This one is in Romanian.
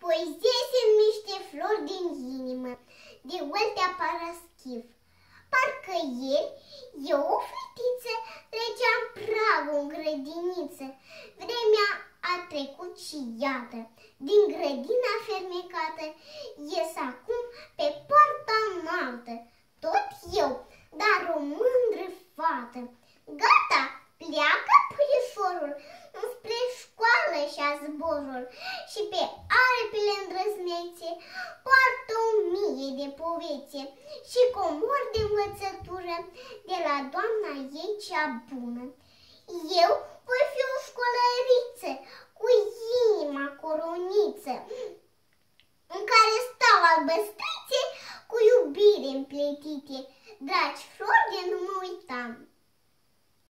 Poezie sunt niște flori din inimă, de Oltea Paraschiv. Parcă ieri eu, o fetiță, treceam pragul în grădiniță. Vremea a trecut și iată, din grădina fermecată, ies acum pe poarta înaltă. Tot eu, dar o mândră fată. Gata, pleacă puișorul înspre școală și-a zborul și pe aripile îndrăznețe poartă 1000 de povețe și comori de învățătură de la doamna ei cea bună.